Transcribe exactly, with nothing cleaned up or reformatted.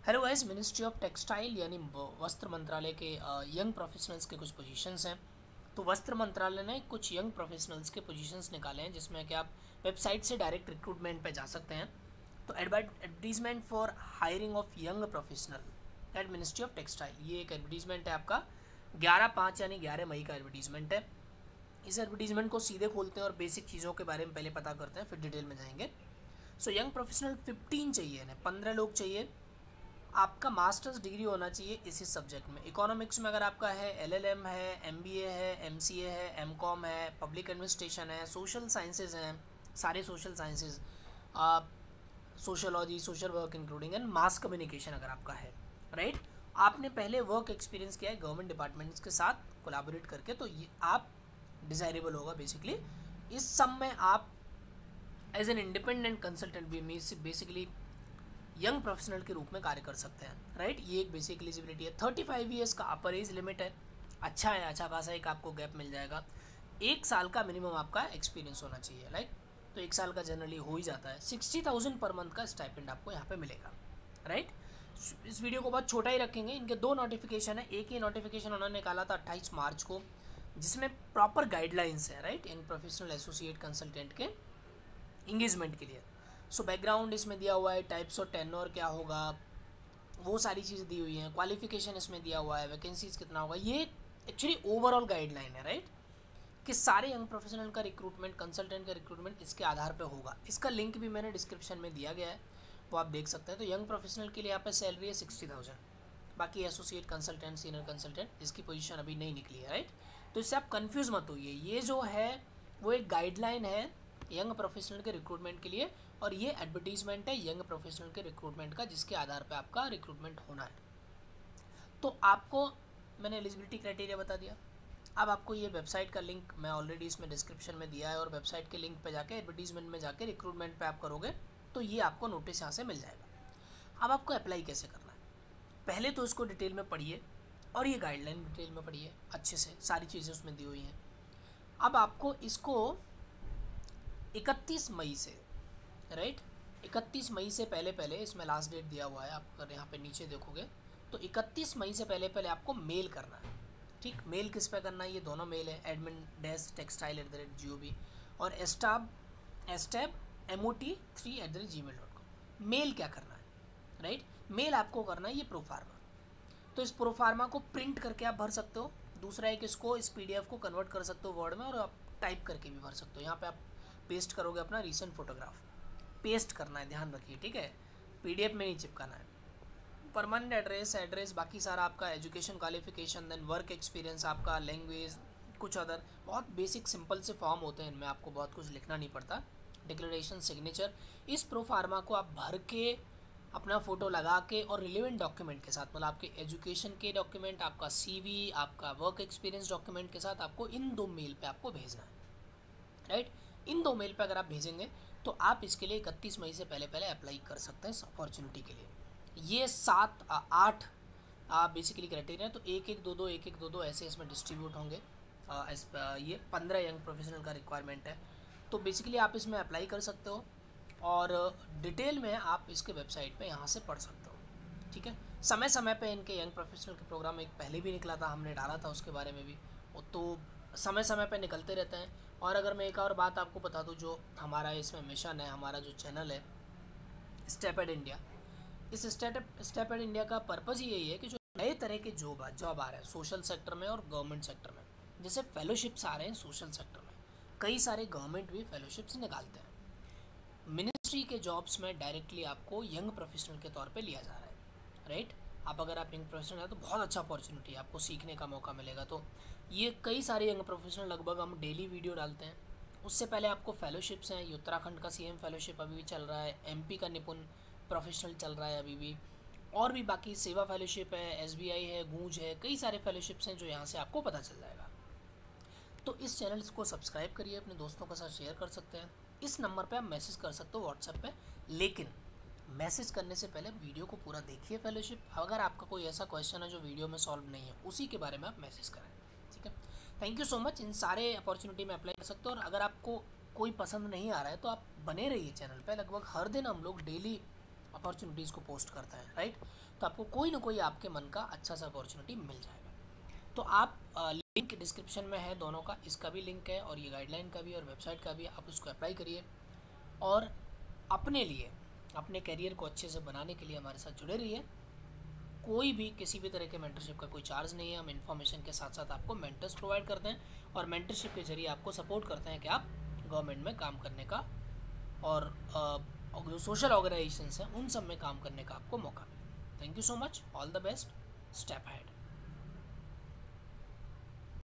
Hello guys, ministry of textile यानी वस्त्र मंत्रालय के यंग प्रोफेशनल्स के कुछ पोजीशंस हैं। तो वस्त्र मंत्रालय ने कुछ यंग प्रोफेशनल्स के पोजीशंस निकाले हैं जिसमें कि आप वेबसाइट से डायरेक्ट रिक्रूटमेंट पे जा सकते हैं। तो advertisement for hiring of young professional at ministry of textile, ये एक एडवर्टीजमेंट है आपका ग्यारह पाँच यानी ग्यारह मई का एडवर्टीजमेंट है। इस एडवर्टीजमेंट को सीधे खोलते हैं और बेसिक चीज़ों के बारे में पहले पता करते हैं, फिर डिटेल में जाएंगे। सो यंग प्रोफेशनल फिफ्टीन चाहिए ना, पंद्रह लोग चाहिए। आपका मास्टर्स डिग्री होना चाहिए इसी सब्जेक्ट में। इकोनॉमिक्स में अगर आपका है, एलएलएम है, एमबीए है, एमसीए है, एमकॉम है, पब्लिक एडमिनिस्ट्रेशन है, सोशल साइंसेज हैं, सारे social sciences, sociology, social work including and mass communication अगर आपका है, राइट। आपने पहले वर्क एक्सपीरियंस किया है गवर्नमेंट डिपार्टमेंट्स के साथ कोलैबोरेट करके, तो ये आप डिज़ायरेबल होगा बेसिकली। इस सब में आप एज एन इंडिपेंडेंट कंसल्टेंट भी बेसिकली यंग प्रोफेशनल के रूप में कार्य कर सकते हैं, राइट। ये एक बेसिक एलिजिबिलिटी है। थर्टी फाइव ईयर्स का अपर एज लिमिट है। अच्छा है, अच्छा खासा एक आपको गैप मिल जाएगा। एक साल का मिनिमम आपका एक्सपीरियंस होना चाहिए, राइट। तो एक साल का जनरली हो ही जाता है। सिक्सटी थाउजेंड पर मंथ का स्टाइपेंड आपको यहाँ पे मिलेगा, राइट। इस वीडियो को बहुत छोटा ही रखेंगे। इनके दो नोटिफिकेशन है। एक ही नोटिफिकेशन उन्होंने निकाला था अट्ठाईस मार्च को, जिसमें प्रॉपर गाइडलाइंस है, right, young professional associate consultant के इंगेजमेंट के लिए। सो बैकग्राउंड इसमें दिया हुआ है, टाइप्स ऑफ टेन्योर क्या होगा, वो सारी चीज़ें दी हुई हैं। क्वालिफिकेशन इसमें दिया हुआ है, वैकेंसीज कितना होगा। ये एक्चुअली ओवरऑल गाइडलाइन है, राइट, कि सारे यंग प्रोफेशनल का रिक्रूटमेंट, कंसल्टेंट का रिक्रूटमेंट इसके आधार पे होगा। इसका लिंक भी मैंने डिस्क्रिप्शन में दिया गया है, वो आप देख सकते हैं। तो यंग प्रोफेशनल के लिए यहाँ पे सैलरी है सिक्सटी थाउजेंड। बाकी एसोसिएट कंसल्टेंट, सीनियर कंसल्टेंट, इसकी पोजीशन अभी नहीं निकली है, राइट। तो इससे आप कंफ्यूज मत होइए। ये जो है वो एक गाइडलाइन है यंग प्रोफेशनल के रिक्रूटमेंट के लिए, और ये एडवर्टीजमेंट है यंग प्रोफेशनल के रिक्रूटमेंट का, जिसके आधार पे आपका रिक्रूटमेंट होना है। तो आपको मैंने एलिजिबिलिटी क्राइटेरिया बता दिया। अब आपको ये वेबसाइट का लिंक मैं ऑलरेडी इसमें डिस्क्रिप्शन में दिया है, और वेबसाइट के लिंक पे जाके एडवर्टीजमेंट में जाके रिक्रूटमेंट पे आप करोगे तो ये आपको नोटिस यहाँ से मिल जाएगा। अब आपको अप्लाई कैसे करना है, पहले तो इसको डिटेल में पढ़िए और ये गाइडलाइन डिटेल में पढ़िए अच्छे से, सारी चीज़ें उसमें दी हुई हैं। अब आपको इसको इकतीस मई से, राइट, इकतीस मई से पहले पहले, इसमें लास्ट डेट दिया हुआ है, आप अगर यहाँ पे नीचे देखोगे तो इकतीस मई से पहले पहले आपको मेल करना है, ठीक। मेल किस पे करना है, ये दोनों मेल है, admin dash textile at the rate G O V और estab estab M O T three at the rate G mail dot com. Mail क्या करना है, राइट, मेल आपको करना है ये प्रोफार्मा। तो इस प्रोफार्मा को प्रिंट करके आप भर सकते हो। दूसरा एक, इसको इस पी डी एफ को कन्वर्ट कर सकते हो वर्ड में, और आप टाइप करके भी भर सकते हो। यहाँ पे आप पेस्ट करोगे अपना रीसेंट फोटोग्राफ, पेस्ट करना है, ध्यान रखिए, ठीक है, पीडीएफ में नहीं चिपकाना है। परमानेंट एड्रेस, एड्रेस, बाकी सारा आपका education qualification, then work experience, आपका लैंग्वेज, कुछ अदर बहुत बेसिक सिंपल से फॉर्म होते हैं, इनमें आपको बहुत कुछ लिखना नहीं पड़ता। डिक्लेरेशन, सिग्नेचर, इस प्रोफार्मा को आप भर के अपना फ़ोटो लगा के और रिलेवेंट डॉक्यूमेंट के साथ, मतलब आपके एजुकेशन के डॉक्यूमेंट, आपका सीवी, आपका वर्क एक्सपीरियंस डॉक्यूमेंट के साथ आपको इन दो मेल पे आपको भेजना है, राइट। इन दो मेल पे अगर आप भेजेंगे तो आप इसके लिए इकतीस मई से पहले पहले अप्लाई कर सकते हैं इस अपॉर्चुनिटी के लिए। ये सात आठ आप बेसिकली क्राइटेरिया, तो एक एक दो दो एक एक दो दो ऐसे इसमें डिस्ट्रीब्यूट होंगे। आ, इस, आ, ये पंद्रह यंग प्रोफेशनल का रिक्वायरमेंट है। तो बेसिकली आप इसमें अप्लाई कर सकते हो, और डिटेल में आप इसके वेबसाइट पे यहाँ से पढ़ सकते हो, ठीक है। समय समय पे इनके यंग प्रोफेशनल के प्रोग्राम एक पहले भी निकला था, हमने डाला था उसके बारे में भी, तो समय समय पे निकलते रहते हैं। और अगर मैं एक और बात आपको बता दूं, जो हमारा इसमें मिशन है, हमारा जो चैनल है स्टेप एड इंडिया, इस स्टेप स्टेप एड इंडिया का पर्पज़ ही यही है कि जो नए तरह के जॉब जॉब आ रहे हैं सोशल सेक्टर में और गवर्नमेंट सेक्टर में, जैसे फेलोशिप्स आ रहे हैं सोशल सेक्टर में, कई सारे गवर्नमेंट भी फेलोशिप्स निकालते हैं। मिनिस्ट्री के जॉब्स में डायरेक्टली आपको यंग प्रोफेशनल के तौर पे लिया जा रहा है, राइट। आप अगर आप यंग प्रोफेशनल है तो बहुत अच्छा अपॉर्चुनिटी है, आपको सीखने का मौका मिलेगा। तो ये कई सारे यंग प्रोफेशनल, लगभग हम डेली वीडियो डालते हैं। उससे पहले आपको फेलोशिप्स हैं, ये उत्तराखंड का सीएम फेलोशिप अभी भी चल रहा है, एमपी का निपुण प्रोफेशनल चल रहा है अभी भी, और भी बाकी सेवा फेलोशिप है, एसबीआई है, गूंज है, कई सारे फेलोशिप्स हैं जो यहाँ से आपको पता चल जाएगा। तो इस चैनल को सब्सक्राइब करिए, अपने दोस्तों के साथ शेयर कर सकते हैं। इस नंबर पे आप मैसेज कर सकते हो व्हाट्सएप पे, लेकिन मैसेज करने से पहले वीडियो को पूरा देखिए फेलोशिप। अगर आपका कोई ऐसा क्वेश्चन है जो वीडियो में सॉल्व नहीं है, उसी के बारे में आप मैसेज करें, ठीक है। Thank you so much. इन सारे अपॉर्चुनिटी में अप्लाई कर सकते हो, और अगर आपको कोई पसंद नहीं आ रहा है तो आप बने रहिए चैनल पे। लगभग हर दिन हम लोग डेली अपॉर्चुनिटीज़ को पोस्ट करता है, राइट। तो आपको कोई ना कोई आपके मन का अच्छा सा अपॉर्चुनिटी मिल जाएगा। तो आप लिंक डिस्क्रिप्शन में है दोनों का, इसका भी लिंक है और ये गाइडलाइन का भी और वेबसाइट का भी, आप उसको अप्लाई करिए और अपने लिए अपने करियर को अच्छे से बनाने के लिए हमारे साथ जुड़े रहिए। कोई भी किसी भी तरह के मेंटरशिप का कोई चार्ज नहीं है, हम इन्फॉर्मेशन के साथ साथ आपको मेंटर्स प्रोवाइड करते हैं और मेंटरशिप के जरिए आपको सपोर्ट करते हैं कि आप गवर्नमेंट में काम करने का और जो सोशल ऑर्गेनाइजेशंस हैं उन सब में काम करने का आपको मौका मिले। Thank you so much, all the best, step ahead.